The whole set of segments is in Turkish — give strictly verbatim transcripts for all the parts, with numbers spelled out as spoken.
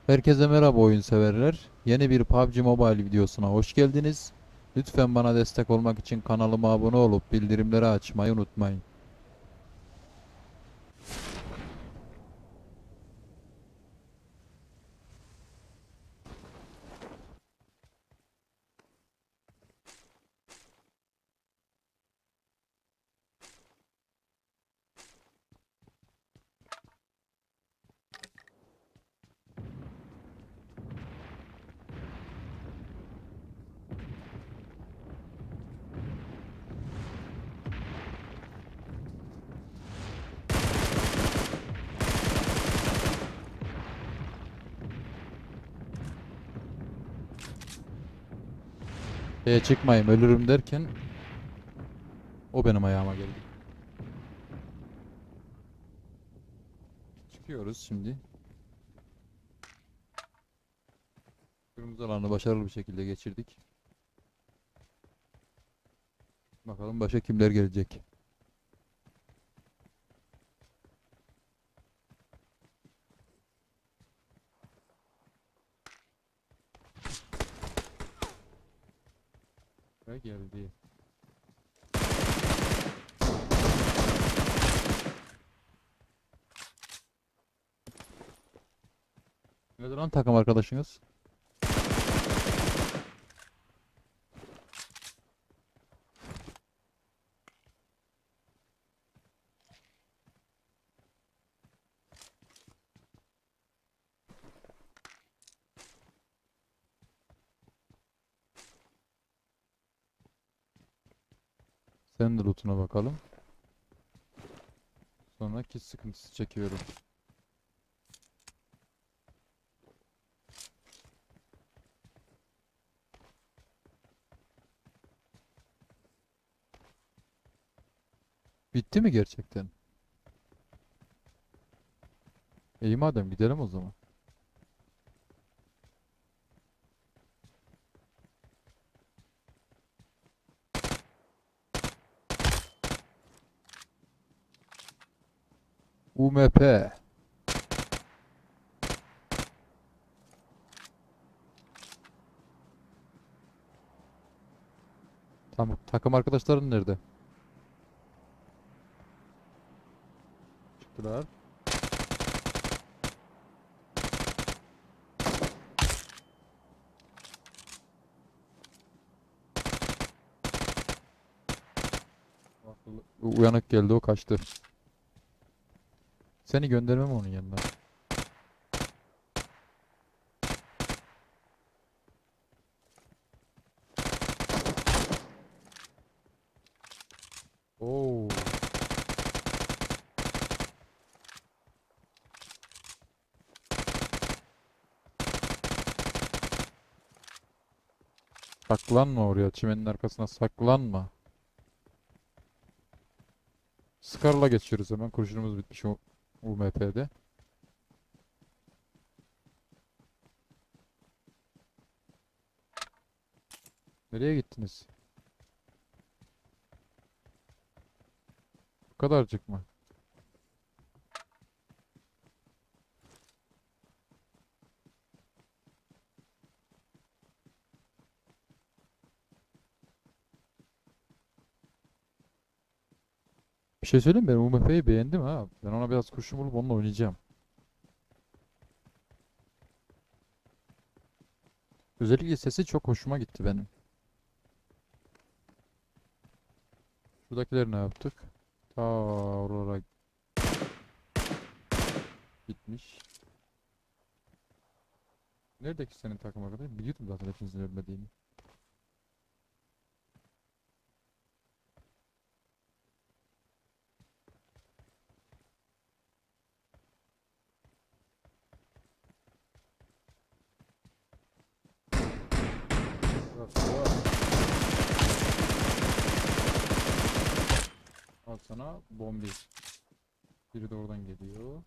Herkese merhaba oyun severler. Yeni bir P U B G Mobile videosuna hoş geldiniz. Lütfen bana destek olmak için kanalıma abone olup bildirimleri açmayı unutmayın. Şeye çıkmayayım ölürüm derken o benim ayağıma geldi. Çıkıyoruz şimdi. Kırmızı alanı başarılı bir şekilde geçirdik. Bakalım başa kimler gelecek. Ve geldi. Nedir lan takım arkadaşınız? Sen de lootuna bakalım. Sonra kit sıkıntısı çekiyorum. Bitti mi gerçekten? İyi madem gidelim o zaman. U M P. Tamam, takım arkadaşların nerede? Çıktılar. Uyanık geldi, o kaçtı. Seni göndermem onun yanına. Oo. Saklanma oraya. Çimenin arkasına saklanma. Scar'la geçiyoruz hemen. Kurşunumuz bitmiş o U M P'de. Nereye gittiniz? Bu kadarcık mı? Bir şey söyleyeyim mi? Ben U M P'yi beğendim ha. Ben ona biraz kurşun bulup onunla oynayacağım. Özellikle sesi çok hoşuma gitti benim. Şuradakileri ne yaptık? Ta oralara gitmiş. Nerede ki senin takım arkadaşın? Biliyordum zaten hepinizin ölmediğini. Burası var. Al sana bombi. Biri de oradan geliyor.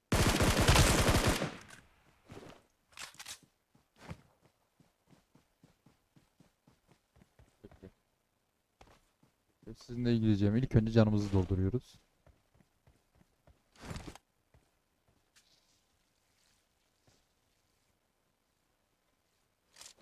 Peki. Sizinle ilgileyeceğim. İlk önce canımızı dolduruyoruz.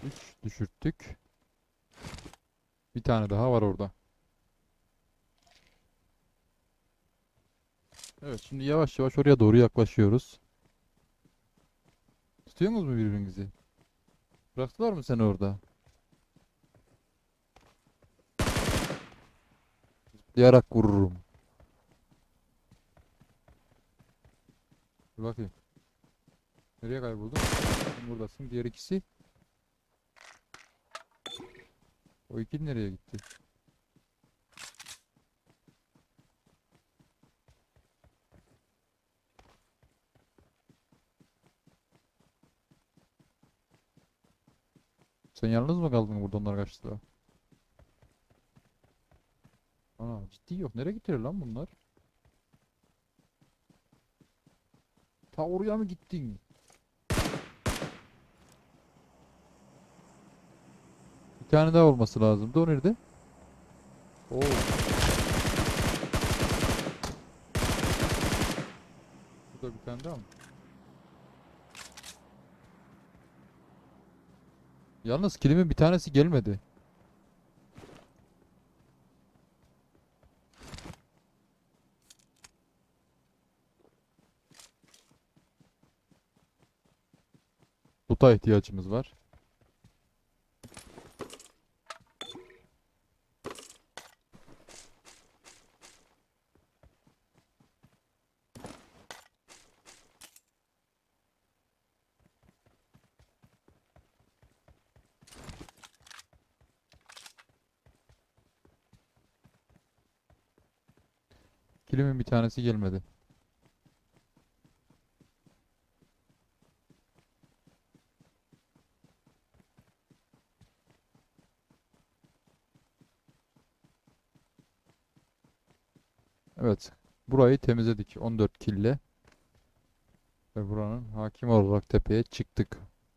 üç düşürttük. Bir tane daha var orada. Evet, şimdi yavaş yavaş oraya doğru yaklaşıyoruz. Tutuyorsunuz mu birbirinizi? Bıraktılar mı seni orada? Zıplayarak vururum. Dur bakayım. Nereye kayboldun? Sen buradasın. Diğer ikisi. O ikili nereye gitti? Sen yalnız mı kaldın burada, onlar kaçtılar? Ana, ciddi yok. Nereye gitti lan bunlar? Ta oraya mı gittin? Bir tane daha olması lazımdı. O nerede? Oo. Burada bir tane daha mı? Yalnız kilimin bir tanesi gelmedi. Loot'a ihtiyacımız var. Kilimin bir tanesi gelmedi. Evet. Burayı temizledik on dört kille. Ve buranın hakim olarak tepeye çıktık.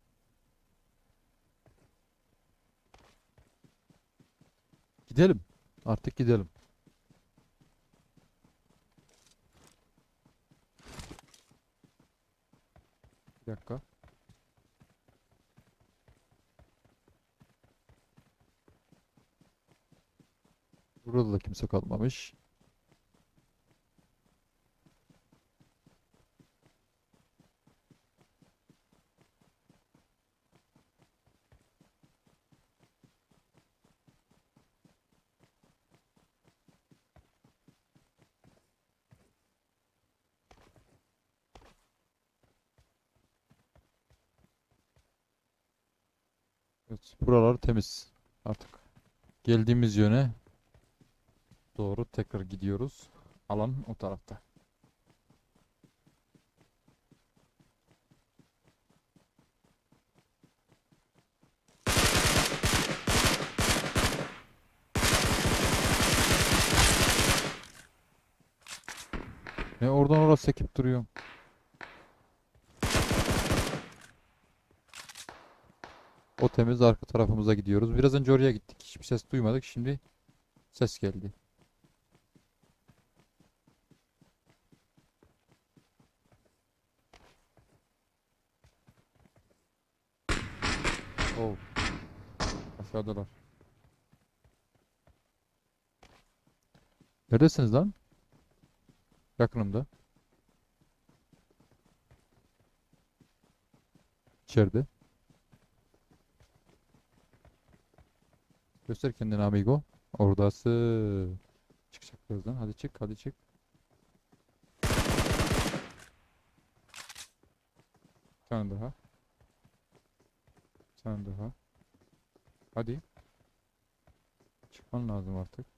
Gidelim. Artık gidelim. Bir dakika. Burada da kimse kalmamış. Evet, buralar temiz. Artık geldiğimiz yöne doğru tekrar gidiyoruz. Alan o tarafta. Ne oradan oraya sekip duruyor. O temiz, arka tarafımıza gidiyoruz. Biraz önce oraya gittik. Hiçbir ses duymadık. Şimdi ses geldi. Oh, aşağıdalar. Neredesiniz lan? Yakınımda. İçeride. Göster kendini amigo. Oradası. Çıkacak birazdan. Hadi çık, hadi çık. Bir tane daha. Bir tane daha. Hadi. Çıkman lazım artık.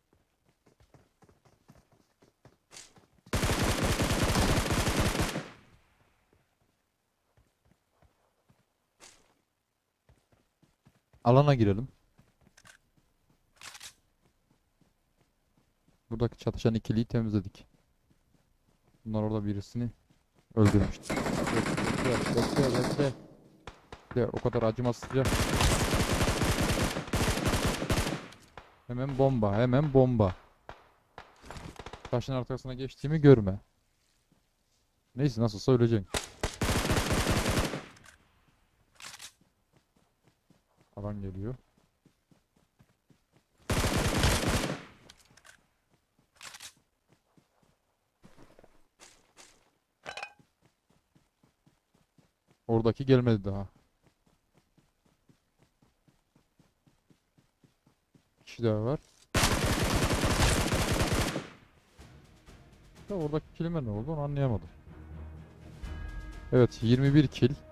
Alana girelim. Buradaki çatışan ikiliyi temizledik. Bunlar orada birisini öldürmüştü. Bekle, bekle, bekle, bekle. Bekle, o kadar acımasızca. Hemen bomba, hemen bomba. Taşın arkasına geçtiğimi görme. Neyse, nasılsa öleceksin. Alan geliyor. Oradaki gelmedi daha. Bir kişi daha var. Ya oradaki kilime ne oldu onu anlayamadım. Evet, yirmi bir kill.